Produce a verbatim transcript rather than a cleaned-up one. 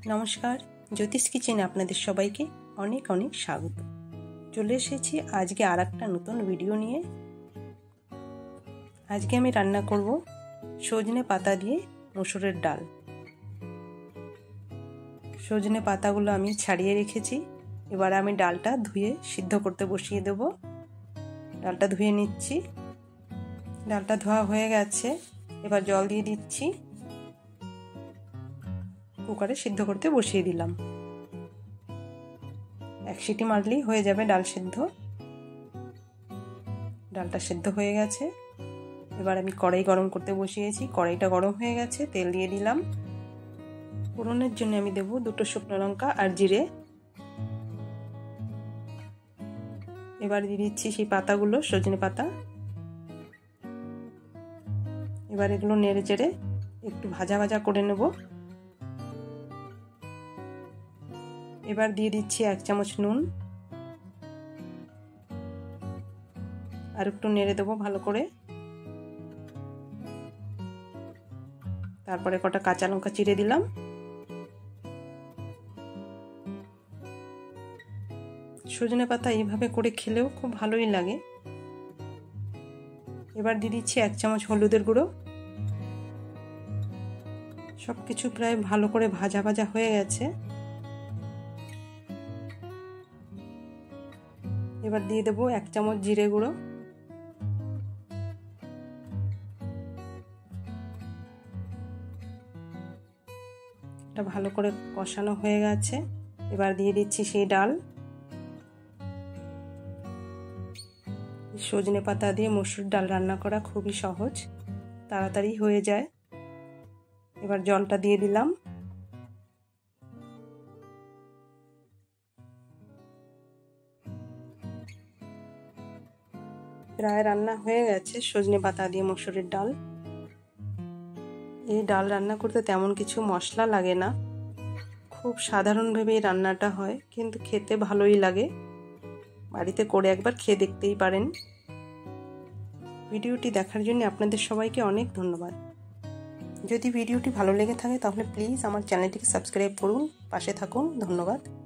নমস্কার, জ্যোতিষ কিচেনে আপনাদের সবাইকে অনেক অনেক স্বাগত। চলে এসেছি আজকে আর একটা নতুন ভিডিও নিয়ে। আজকে আমি রান্না করব সজনে পাতা দিয়ে মসুরের ডাল। সজনে পাতাগুলো আমি ছাড়িয়ে রেখেছি। এবার আমি ডালটা ধুয়ে সিদ্ধ করতে বসিয়ে দেব। ডালটা ধুয়ে নিচ্ছি। ডালটা ধোয়া হয়ে গেছে, এবার জল দিয়ে দিচ্ছি। কুকারে সিদ্ধ করতে বসিয়ে দিলাম। এক সিটি মারলেই হয়ে যাবে ডাল সিদ্ধ। ডালটা সিদ্ধ হয়ে গেছে। এবার আমি কড়াই গরম করতে বসিয়েছি। কড়াইটা গরম হয়ে গেছে, তেল দিয়ে দিলাম। ফোড়নের জন্য আমি দেব দুটো শুকনো লঙ্কা আর জিরে। এবার দিয়ে দিচ্ছি সেই পাতাগুলো, সজনে পাতা। এবার এগুলো নেড়ে চেড়ে একটু ভাজা ভাজা করে নেব। এবার দিয়ে দিচ্ছি এক চামচ নুন, আর একটু নেড়ে দেবো ভালো করে। তারপরে কটা কাঁচা লঙ্কা চিড়ে দিলাম। সজনে পাতা এইভাবে করে খেলেও খুব ভালোই লাগে। এবার দিয়ে দিচ্ছি এক চামচ হলুদের গুঁড়ো। সব কিছু প্রায় ভালো করে ভাজা ভাজা হয়ে গেছে। এবার দিয়ে দেবো এক চামচ জিরে গুঁড়ো। এটা ভালো করে কষানো হয়ে গেছে। এবার দিয়ে দিচ্ছি সেই ডাল। সজনে পাতা দিয়ে মসুর ডাল রান্না করা খুবই সহজ, তাড়াতাড়ি হয়ে যায়। এবার জলটা দিয়ে দিলাম। প্রায় রান্না হয়ে গেছে সজনে পাতা দিয়ে মসুরের ডাল। এই ডাল রান্না করতে তেমন কিছু মশলা লাগে না, খুব সাধারণভাবে এই রান্নাটা হয়, কিন্তু খেতে ভালোই লাগে। বাড়িতে করে একবার খেয়ে দেখতেই পারেন। ভিডিওটি দেখার জন্য আপনাদের সবাইকে অনেক ধন্যবাদ। যদি ভিডিওটি ভালো লেগে থাকে তাহলে প্লিজ আমার চ্যানেলটিকে সাবস্ক্রাইব করুন, পাশে থাকুন। ধন্যবাদ।